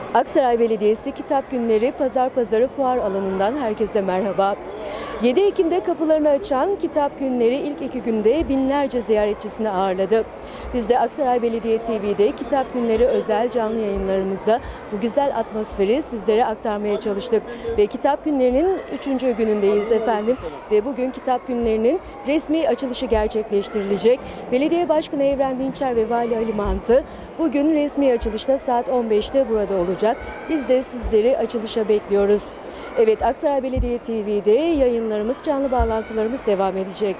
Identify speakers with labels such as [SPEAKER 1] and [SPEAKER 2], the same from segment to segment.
[SPEAKER 1] Aksaray Belediyesi Kitap Günleri Pazar Pazarı Fuar Alanı'ndan herkese merhaba. 7 Ekim'de kapılarını açan Kitap Günleri ilk 2 günde binlerce ziyaretçisini ağırladı. Biz de Aksaray Belediye TV'de Kitap Günleri özel canlı yayınlarımızda bu güzel atmosferi sizlere aktarmaya çalıştık. Ve Kitap Günleri'nin 3. günündeyiz efendim. Ve bugün Kitap Günleri'nin resmi açılışı gerçekleştirilecek. Belediye Başkanı Evren Dinçer ve Vali Ali Mantı bugün resmi açılışta saat 15'te burada olacak. Biz de sizleri açılışa bekliyoruz. Evet, Aksaray Belediye TV'de yayınlarımız, canlı bağlantılarımız devam edecek.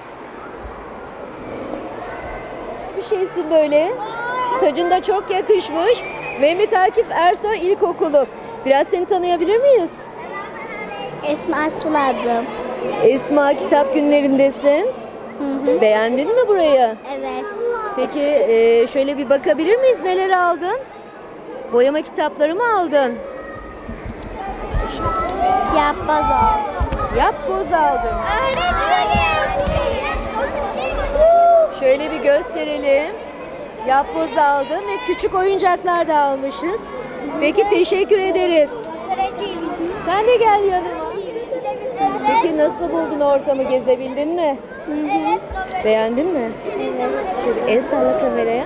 [SPEAKER 1] Bir şeysin böyle. Tacında çok yakışmış. Mehmet Akif Ersoy İlkokulu. Biraz seni tanıyabilir miyiz?
[SPEAKER 2] Esma Aslı adım.
[SPEAKER 1] Esma, Kitap Günlerindesin.
[SPEAKER 2] Hı.
[SPEAKER 1] Beğendin mi burayı?
[SPEAKER 2] Evet.
[SPEAKER 1] Peki şöyle bir bakabilir miyiz? Neler aldın? Boyama kitapları mı aldın?
[SPEAKER 2] Yapboz oldum.
[SPEAKER 1] Yapboz aldın. Şöyle bir gösterelim. Yapboz aldın ve küçük oyuncaklar da almışız. Peki teşekkür ederiz. Sen de gel yanıma. Peki nasıl buldun ortamı, gezebildin mi? Beğendin mi? Evet. Şöyle el salla kameraya.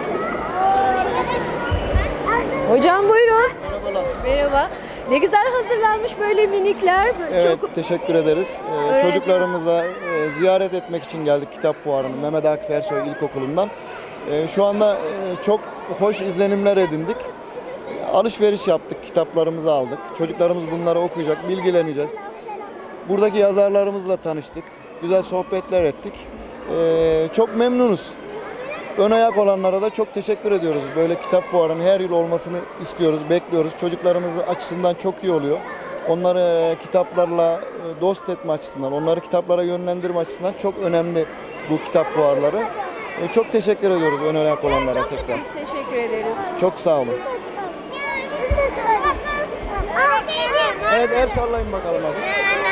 [SPEAKER 1] Hocam buyurun.
[SPEAKER 3] Merhabalar.
[SPEAKER 1] Merhaba. Ne güzel hazırlanmış böyle minikler.
[SPEAKER 3] Evet,
[SPEAKER 1] Çok...
[SPEAKER 3] teşekkür ederiz.
[SPEAKER 1] Öğrenci-
[SPEAKER 3] Çocuklarımıza ziyaret etmek için geldik kitap fuarını Mehmet Akif Ersoy İlkokulu'ndan. Şu anda çok hoş izlenimler edindik. Alışveriş yaptık, kitaplarımızı aldık. Çocuklarımız bunları okuyacak, bilgileneceğiz. Buradaki yazarlarımızla tanıştık. Güzel sohbetler ettik. Çok memnunuz. Ön ayak olanlara da çok teşekkür ediyoruz. Böyle kitap fuarının her yıl olmasını istiyoruz, bekliyoruz. Çocuklarımız açısından çok iyi oluyor. Onları kitaplarla dost etme açısından, onları kitaplara yönlendirme açısından çok önemli bu kitap fuarları. Çok teşekkür ediyoruz ön ayak olanlara tekrar.
[SPEAKER 1] Biz teşekkür ederiz.
[SPEAKER 3] Çok sağ olun. Evet, el sallayın bakalım hadi.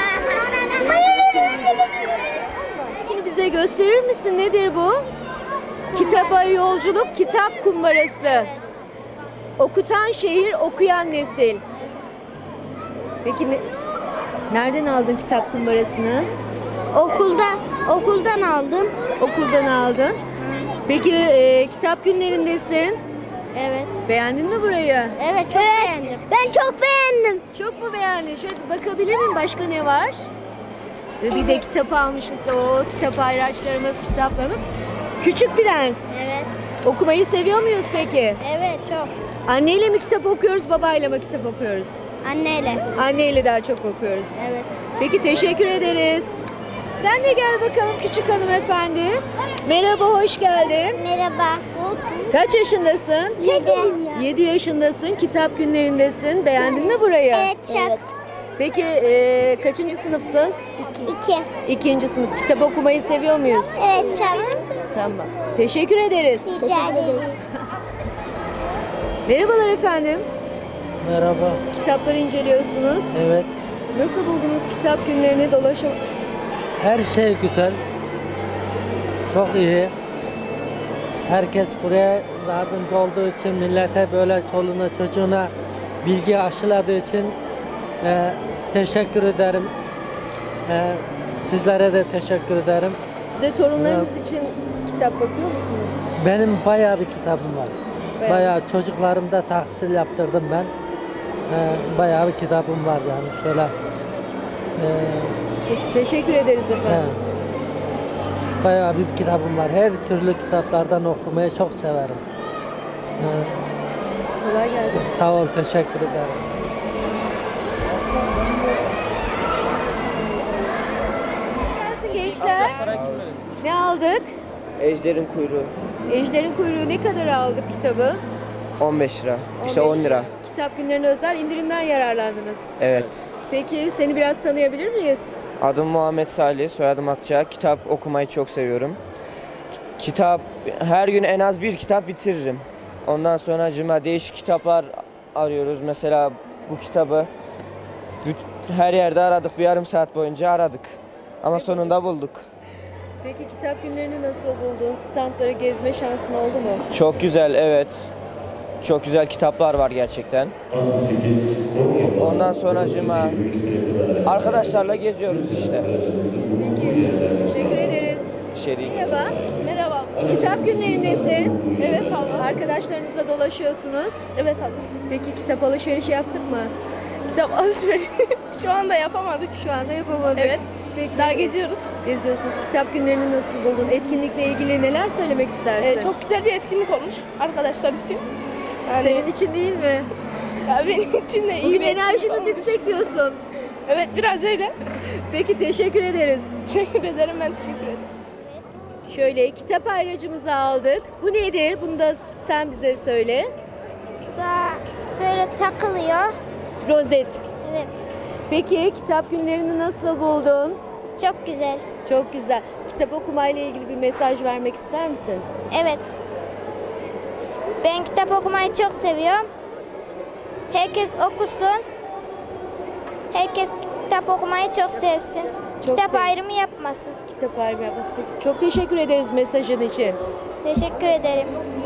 [SPEAKER 1] Peki bize gösterir misin? Nedir bu? Kitaba yolculuk, kitap kumbarası. Okutan şehir, okuyan nesil. Peki nereden aldın kitap kumbarasını?
[SPEAKER 2] Okuldan aldım.
[SPEAKER 1] Okuldan aldın. Peki kitap günlerindesin.
[SPEAKER 2] Evet.
[SPEAKER 1] Beğendin mi burayı?
[SPEAKER 2] Evet, çok beğendim. Ben çok beğendim.
[SPEAKER 1] Çok mu beğendin? Şöyle bir bakabilir miyim? Başka ne var? Ve bir de kitap almışız. O kitap ayraçlarımız, kitaplarımız. Küçük Prens.
[SPEAKER 2] Evet.
[SPEAKER 1] Okumayı seviyor muyuz peki?
[SPEAKER 2] Evet, çok.
[SPEAKER 1] Anneyle mi kitap okuyoruz, babayla mı kitap okuyoruz?
[SPEAKER 2] Anneyle.
[SPEAKER 1] Anneyle daha çok okuyoruz.
[SPEAKER 2] Evet.
[SPEAKER 1] Peki teşekkür ederiz. Sen de gel bakalım küçük hanımefendi. Merhaba, hoş geldin.
[SPEAKER 2] Merhaba.
[SPEAKER 1] Kaç yaşındasın?
[SPEAKER 2] 7.
[SPEAKER 1] 7 yaşındasın, kitap günlerindesin. Beğendin mi burayı?
[SPEAKER 2] Evet, çok.
[SPEAKER 1] Peki kaçıncı sınıfsın?
[SPEAKER 2] 2.
[SPEAKER 1] 2. sınıf. Kitap okumayı seviyor muyuz?
[SPEAKER 2] Evet, çok.
[SPEAKER 1] Tamam. Teşekkür ederiz.
[SPEAKER 2] Rica ederiz.
[SPEAKER 1] Merhabalar efendim.
[SPEAKER 4] Merhaba.
[SPEAKER 1] Kitapları inceliyorsunuz.
[SPEAKER 4] Evet.
[SPEAKER 1] Nasıl buldunuz kitap günlerini dolaşım?
[SPEAKER 4] Her şey güzel. Çok iyi. Herkes buraya yardımcı olduğu için, millete böyle çoluğuna çocuğuna bilgi aşıladığı için teşekkür ederim. Sizlere de teşekkür ederim.
[SPEAKER 1] Siz de torunlarınız için kitap bakıyor musunuz?
[SPEAKER 4] Benim bayağı bir kitabım var. Bayağı çocuklarımda tahsil yaptırdım ben. Bayağı bir kitabım var yani şöyle.
[SPEAKER 1] Peki, teşekkür ederiz efendim.
[SPEAKER 4] Bayağı bir kitabım var. Her türlü kitaplardan okumayı çok severim.
[SPEAKER 1] Kolay gelsin.
[SPEAKER 4] Sağ ol, teşekkür ederim.
[SPEAKER 1] Gelsin gençler. Ne aldık?
[SPEAKER 5] Ejder'in kuyruğu
[SPEAKER 1] Ejder'in Kuyruğu ne kadar aldık kitabı?
[SPEAKER 5] 15 lira. İşte
[SPEAKER 1] 15
[SPEAKER 5] 10 lira.
[SPEAKER 1] Kitap günlerine özel indirimden yararlandınız.
[SPEAKER 5] Evet.
[SPEAKER 1] Peki seni biraz tanıyabilir miyiz?
[SPEAKER 5] Adım Muhammed Salih, soyadım Akça. Kitap okumayı çok seviyorum. Kitap, her gün en az bir kitap bitiririm. Ondan sonra değişik kitaplar arıyoruz. Mesela bu kitabı her yerde aradık. Bir yarım saat boyunca aradık. Ama sonunda bulduk.
[SPEAKER 1] Peki kitap günlerini nasıl buldun? Standları gezme şansın oldu mu?
[SPEAKER 5] Çok güzel, evet. Çok güzel kitaplar var gerçekten. Ondan sonracığıma arkadaşlarla geziyoruz işte.
[SPEAKER 1] Peki, teşekkür ederiz.
[SPEAKER 5] Şerif.
[SPEAKER 1] Merhaba.
[SPEAKER 6] Merhaba.
[SPEAKER 1] Kitap günlerindesin.
[SPEAKER 6] Evet abla.
[SPEAKER 1] Arkadaşlarınızla dolaşıyorsunuz.
[SPEAKER 6] Evet abla.
[SPEAKER 1] Peki kitap alışverişi yaptık mı?
[SPEAKER 6] Kitap alışverişi şu anda yapamadık.
[SPEAKER 1] Şu anda yapamadık.
[SPEAKER 6] Evet.
[SPEAKER 1] Peki.
[SPEAKER 6] Daha geziyoruz.
[SPEAKER 1] Geziyorsunuz. Kitap günlerini nasıl buldun? Etkinlikle ilgili neler söylemek istersin?
[SPEAKER 6] Çok güzel bir etkinlik olmuş arkadaşlar için. Yani
[SPEAKER 1] Senin için değil mi?
[SPEAKER 6] ya benim için de iyi
[SPEAKER 1] Bugün
[SPEAKER 6] bir etkinlik
[SPEAKER 1] enerjimiz
[SPEAKER 6] olmuş.
[SPEAKER 1] yüksek diyorsun.
[SPEAKER 6] Evet biraz öyle.
[SPEAKER 1] Peki teşekkür ederiz.
[SPEAKER 6] Teşekkür ederim, ben teşekkür ederim.
[SPEAKER 1] Şöyle kitap ayracımızı aldık. Bu nedir? Bunu da sen bize söyle.
[SPEAKER 2] Daha böyle takılıyor.
[SPEAKER 1] Rozet.
[SPEAKER 2] Evet.
[SPEAKER 1] Peki kitap günlerini nasıl buldun?
[SPEAKER 2] Çok güzel.
[SPEAKER 1] Çok güzel. Kitap okumayla ilgili bir mesaj vermek ister misin?
[SPEAKER 2] Evet. Ben kitap okumayı çok seviyorum. Herkes okusun. Herkes kitap okumayı çok sevsin. Kitap ayrımı yapmasın.
[SPEAKER 1] Kitap ayrımı yapması. Peki. Çok teşekkür ederiz mesajın için.
[SPEAKER 2] Teşekkür ederim.